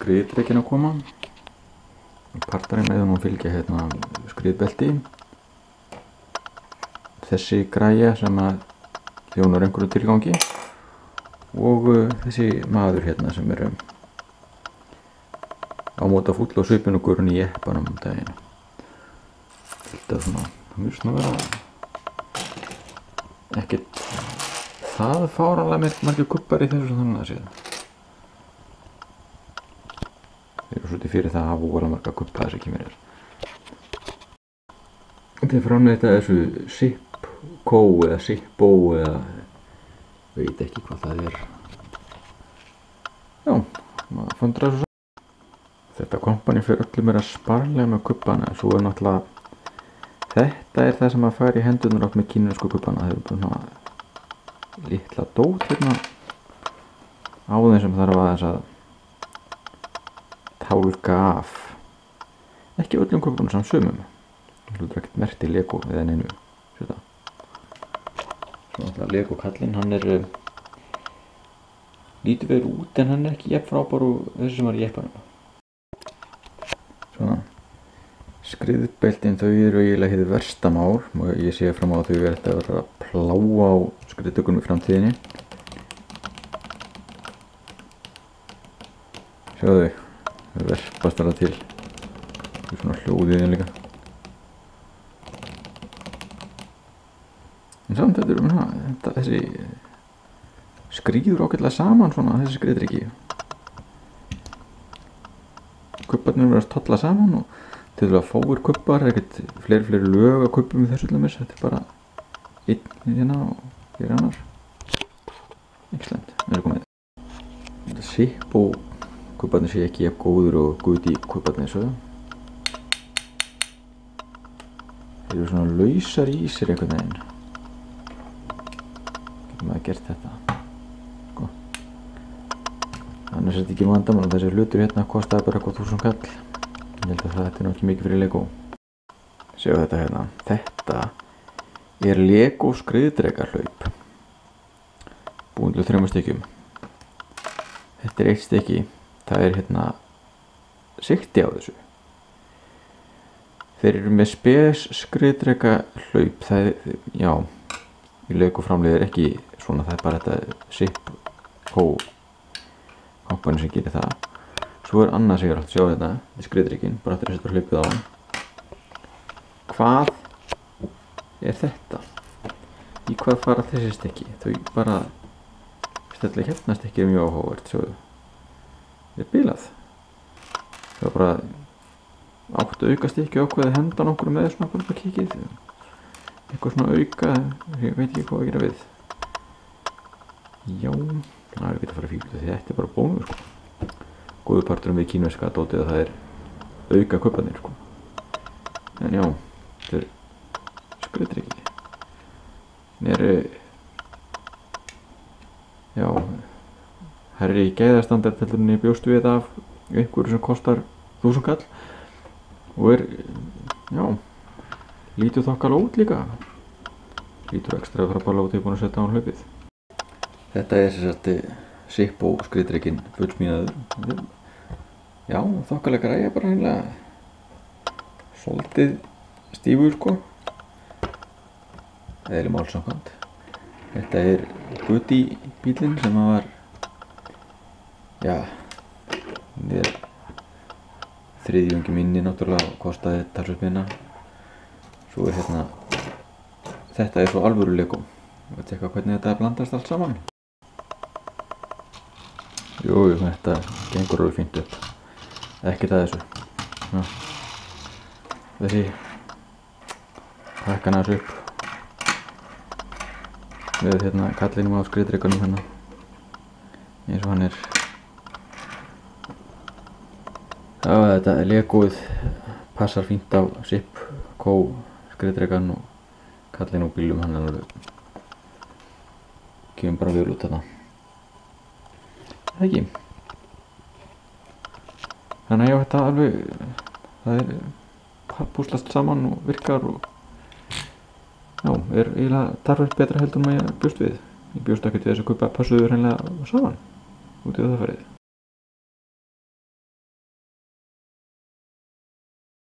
skriðdrekinn að koma. Partarinn með hún fylgja hérna skriðbelti. Þessi græja sem að þjónar einhverju tilgangi og þessi maður hérna sem er á móta fúll og svipinn og gurun í jeppanum um daginn. Þetta svona, það mjög svona vera ekkert það fáranlega margir kubbar í þessu sem þannig að séð. Þeir eru svolítið fyrir það að hafa óalega marga kubba þessi kemur hér. Þetta er framleitt að þessu Zipco eða Zippo eða veit ekki hvað það er. Já, maður fann það svo saman. Þetta kompani fyrir öllum er að sparlega með kubbana. Svo er náttúrulega þetta er það sem að fara í hendurnar átt með kínversku kubbana. Það er bara svona litla dót hérna á þeim sem þarf aðeins að tálka af. Ekki öllum kubbanum samt sumum. Það hlutur ekkert merkt í Lego eða neinu. Sjá það. Svo náttúrulega Lego kallinn, hann er lítið verið út en hann er ekki jafn frábær og þessi sem var í jeppanum. Svona skriðbeltin, þau eru eiginlega hið versta mál og ég sé fram á að þau verða að vera að pláa á skriðdökunum í framtíðinni. Sjáðu þau verpast alveg til. Það er svona hljóðið hérna líka. En samt þetta eru þessi skríður ágætlega saman svona þessi skriðdreki. Kubbarnir verðast tolla saman og til að fáir kubbar, ekkert fleiri lög að kubbum í þessu allumis. Þetta er bara einn hérna og hér annar. Ekki slemt, við erum komið. Þetta Zippo kubbarnir sé ekki jafn góður og Goody kubbarnir svo. Þeir eru svona lausar í sér einhvern veginn. Getur maður gert þetta? Sko. Annars er þetta ekki vandamál, þessi hlutur hérna kostaði bara eitthvað 1000 kall. Ég held að þetta er náttúrulega mikið fyrir Lego. Sjáu þetta hérna. Þetta er Lego skriðdrekahlaup. Búin til 3 stykkjum. Þetta er 1 stykki. Það er hérna sigti á þessu. Þeir eru með spes skriðdrekahlaup. Það er, já, í Lego framleiðir ekki svona, það er bara þetta Zipco kompani sem gerir það. Svo er annað sem ég er alltaf að sjá þetta, þetta er skriðdrekinn, bara eftir að setja hlaupið á hann. Hvað er þetta? Í hvað fara þessi stykki? Þau bara, stella hérna stykki er mjög áhugavert, sjáðu. Þetta er bilað. Það var bara 8 auka stykki ákveðið að henda nokkur með svona bara kikið. Eitthvað svona auka, ég veit ekki hvað að gera við. Já, það er ekki að fara að fíla því þetta er bara bónus sko. Góðu parturum við kínverska dótið að það er auka kubbarnir sko. En já, þetta er skriðdreki. Það er já, herri í gæðastandard heldur en ég bjóst við af einhverju sem kostar 1000 kall og er, já, lítur þokkalega út líka. Lítur ekstra frábærlega út ég er búinn að setja á hann hlaupið. Þetta er sem sagt Zippo skriðdrekinn fullsmíðaður. Já, þokkalega græja bara hreinlega svolítið stífur sko. Eðli máls samkvæmt. Þetta er Goody bílinn sem að var, já, það er þriðjungi minni náttúrulega og kostaði talsvert minna. Svo er hérna, þetta er svo alvöru Lego. Ég veit ekki hvernig þetta blandast allt saman. Jú, þetta gengur alveg fínt upp. Ekkert að þessu. Já. Þessi hækkan aðeins upp. Við hérna kallinum á skriðdrekanum hérna. Eins og hann er. Já, þetta Legoið passar fínt á Zipco skriðdrekan og kallinn á bílum hann er alveg. Kemur bara vel út þarna. Það ekki. Þannig að já, þetta alveg, það er púslast saman og virkar og já, er eiginlega talsvert betra heldur en ég bjóst við. Ég bjóst ekkert við þess að kaupa passuðu hreinlega saman út í það farið.